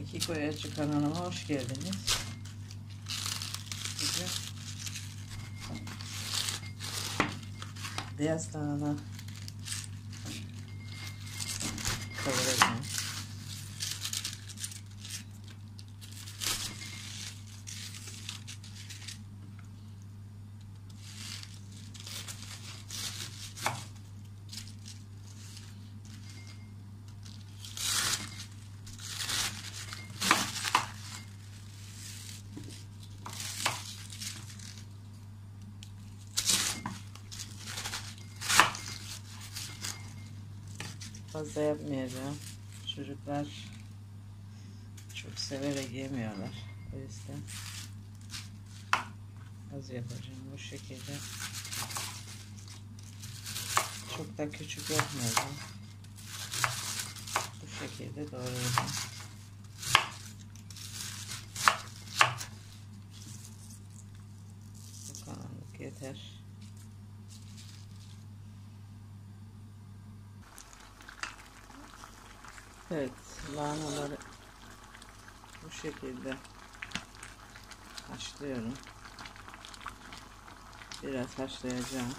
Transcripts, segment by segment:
Kiko Yacı kanalıma hoş geldiniz. Bugün beyaz lahana kavuracağım. Fazla yapmayacağım. Çocuklar çok severek yemiyorlar. O yüzden az yapacağım. Bu şekilde çok da küçük yapmayacağım. Bu şekilde doğrayacağım. Bu kadarlık yeter. Evet, lahanaları bu şekilde haşlıyorum. Biraz haşlayacağım.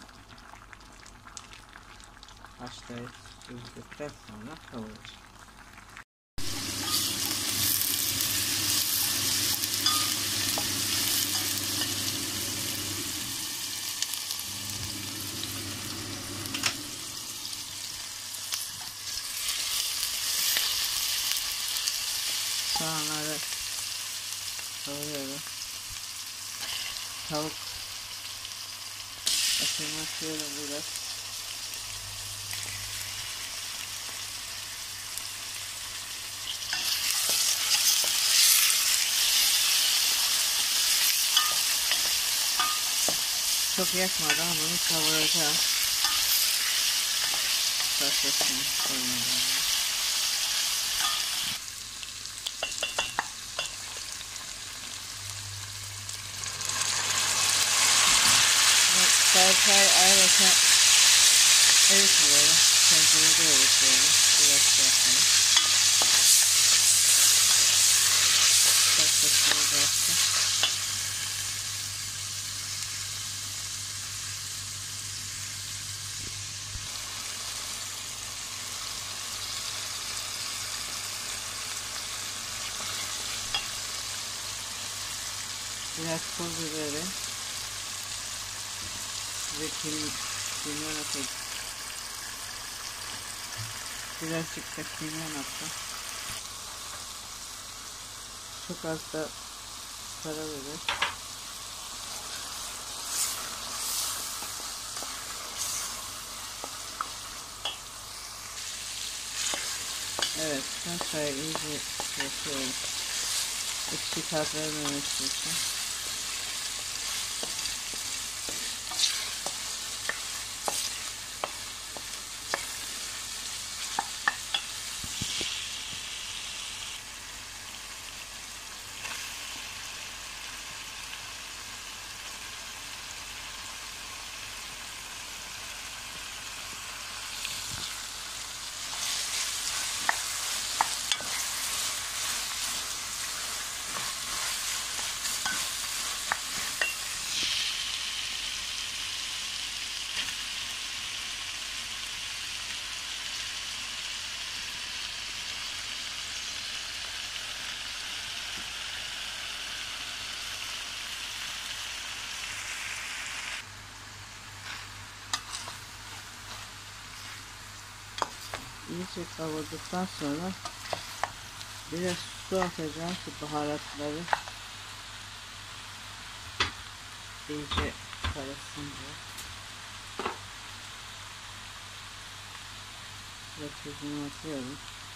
Haşlayıp süzdükten sonra kavuracağım. Soğanları kavuruyorum. Tavuk etini atıyorum biraz. Çok yakmadan bunu kavuracağım. Salçasını koymadan. Salçayı ayrıca eritmiyorum. Tencerede eritiyorum. Biraz yapalım. Salçasını bıraktım. Biraz pul biberi ve kimyon atayım. Birazcık da kimyon attım. Çok az da karabiber. Evet, salçayı iyice yapıyorum. Ekşi tat vermemesi için. İyice kavurduktan sonra biraz su atacağım ki baharatları iyice karışsın diye. Ve tuzunu atıyorum.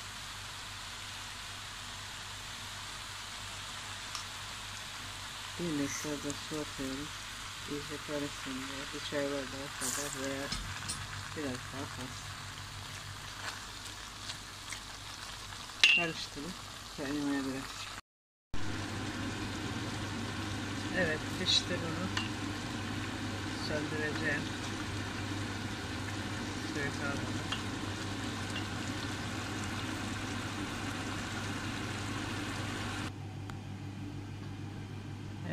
Bir miktar da su atıyorum. İyice karışsın diye. Bir çay bardağı kadar veya biraz daha fazla. Karıştırıp kaynamaya bırakacağım. Evet, pişti bunu. Söndüreceğim. Suyu kalmadı.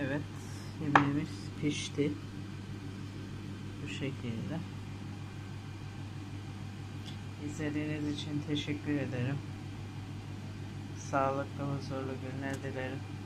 Evet, yemeğimiz pişti. Bu şekilde. İzlediğiniz için teşekkür ederim. Sağlıklı, huzurlu günler dilerim.